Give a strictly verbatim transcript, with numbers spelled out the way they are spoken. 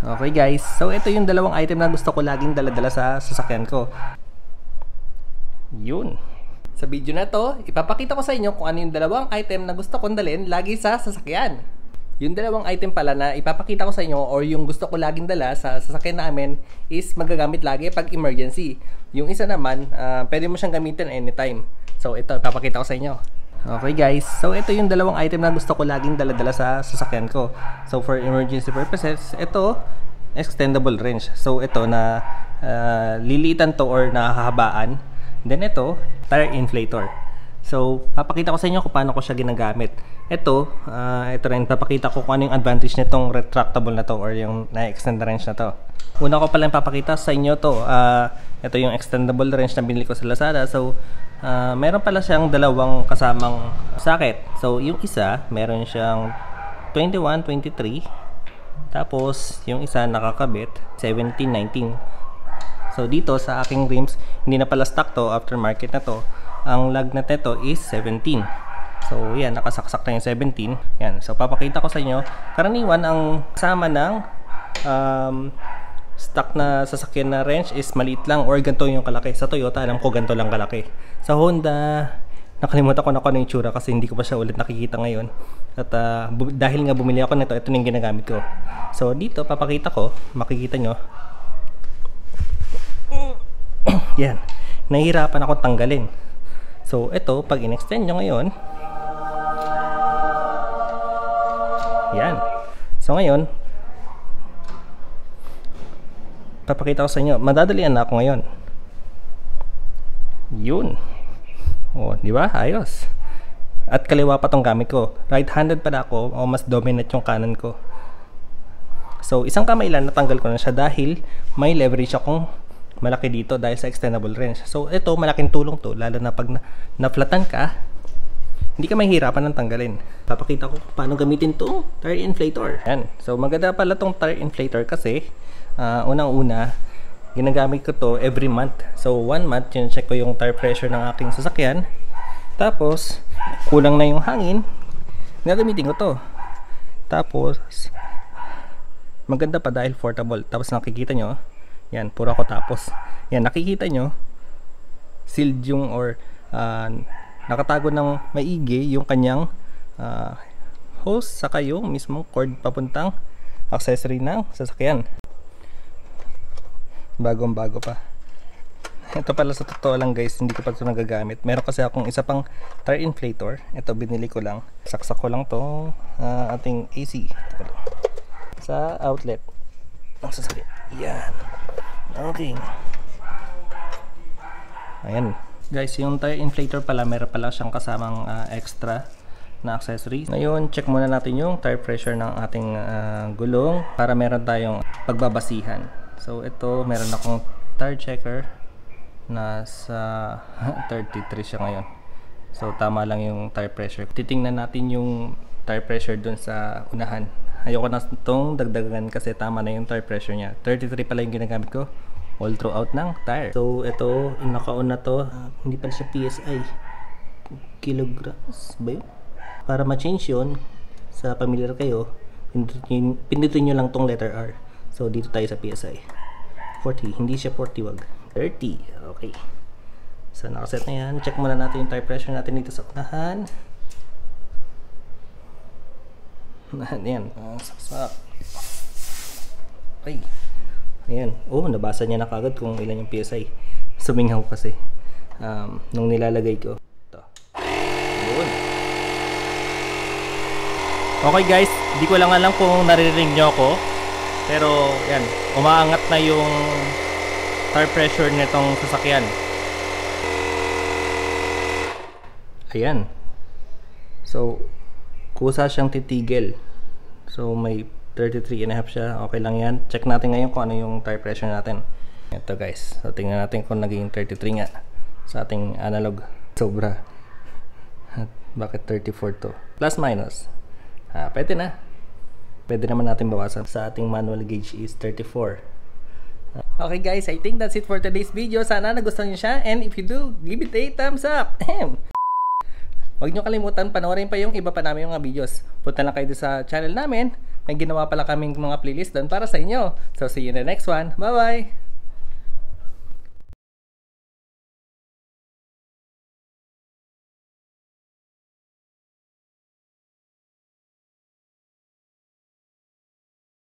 Okay guys, so ito yung dalawang item na gusto ko laging dala-dala sa sasakyan ko. Yun. Sa video na to, ipapakita ko sa inyo kung ano yung dalawang item na gusto kong dalhin lagi sa sasakyan. Yung dalawang item pala na ipapakita ko sa inyo or yung gusto ko laging dala sa sasakyan namin is magagamit lagi pag emergency. Yung isa naman, uh, pwede mo siyang gamitin anytime. So ito, ipapakita ko sa inyo. Okay guys, so ito yung dalawang item na gusto ko laging dala-dala sa sasakyan ko. So for emergency purposes, ito extendable range. So ito na uh, lilitan to or nakahabaan. Then ito, tire inflator. So papakita ko sa inyo kung paano ko siya ginagamit. Ito, uh, ito rin papakita ko kung ano yung advantage nitong retractable na to or yung na-extend range na to. Una ko pala papakita sa inyo to. Uh, ito yung extendable range na binili ko sa Lazada. So Uh, meron pala siyang dalawang kasamang socket. So yung isa meron siyang twenty-one, twenty-three, tapos yung isa nakakabit seventeen, nineteen. So dito sa aking rims, hindi na pala stock to, aftermarket na to. Ang lug na nito is seventeen. So yan, nakasaksak na yung seventeen. Yan, so papakita ko sa inyo. Karaniwan ang kasama ng um, stock na sasakyan na wrench is maliit lang or ganito yung kalaki. Sa Toyota, alam ko ganito lang kalaki. Sa Honda, nakalimutan ko na kung ano yung tsura kasi hindi ko pa siya ulit nakikita ngayon. At uh, dahil nga bumili ako nito, ito na yung ginagamit ko. So dito, papakita ko, makikita nyo. Yan, nahihirapan ako tanggalin. So ito, pag in-extend nyo ngayon, yan. So ngayon, papakita ko sa inyo, madadalian na ako ngayon. Yun. Oh, di ba? Ayos. At kaliwa pa tong gamit ko. Right-handed pala ako, o mas dominant yung kanan ko. So, isang kamay lang natanggal ko na siya dahil may leverage akong malaki dito dahil sa extendable range. So, ito malaking tulong to, lalo na pag na-flatan ka, hindi ka mahihirapan ng tanggalin. Papakita ko paano gamitin tong tire inflator. Yan. So, maganda pala tong tire inflator kasi Uh, unang-una, ginagamit ko to every month. So one month, check ko yung tire pressure ng aking sasakyan. Tapos kulang na yung hangin, gagamitin ko to. Tapos maganda pa dahil portable. Tapos nakikita nyo, yan, puro ako tapos. Yan, nakikita nyo sealed yung or uh, nakatago ng maigi yung kanyang uh, hose saka yung mismong cord papuntang accessory ng sasakyan. Bagong bago pa. Ito pala sa totoo lang guys, hindi ko pa ito nagagamit. Meron kasi akong isa pang tire inflator. Ito binili ko lang. Saksak ko lang to uh, ating A C sa outlet ng sasakyan. Yan. Okay. Ayan. Guys, yung tire inflator pala, meron pala siyang kasamang uh, extra na accessory. Ngayon, check muna natin yung tire pressure ng ating uh, gulong para meron tayong pagbabasihan. So ito, meron akong tire checker nasa thirty-three siya ngayon. So tama lang yung tire pressure. Titingnan natin yung tire pressure dun sa unahan. Ayoko na itong dagdagan kasi tama na yung tire pressure niya. thirty-three pala yung ginagamit ko all throughout ng tire. So ito, naka-on na to. Uh, hindi pa siya P S I. Kilograms ba yun? Para ma-change yun, sa familiar kayo, pindutin, pindutin nyo lang tong letter R. So dito tayo sa P S I. forty, hindi siya forty, wag. thirty. Okay. So nakaset na yan. Check muna natin yung tire pressure natin dito sa unahan. Ayan. Saksak. Okay. Ayan. Oh, nabasa niya na kagad kung ilan yung P S I. Sumingaw kasi. Um, nung nilalagay ko. Ito. Yun. Okay guys. Hindi ko lang alam kung naririnig nyo ako. Pero yan, umaangat na yung tire pressure nitong sasakyan. Ayan. So kusa siyang titigil. So may thirty-three and a half siya. Okay lang yan. Check natin ngayon kung ano yung tire pressure natin. Ito guys. So tingnan natin kung naging thirty-three nga sa ating analog. Sobra. At bakit thirty-four to? Plus minus. Ah, pwede na. Pwede naman natin bawasan. Sa ating manual gauge is thirty-four. Okay guys, I think that's it for today's video. Sana nagustuhan nyo siya. And if you do, give it a thumbs up. Huwag nyo kalimutan, panoorin pa yung iba pa namin mga videos. Punta lang kayo sa channel namin may ginawa pala kaming mga playlist doon para sa inyo. So see you in the next one. Bye bye!